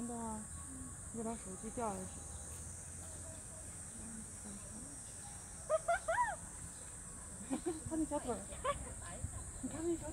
动啊，你把手机掉下去。看那小腿儿，你看那小。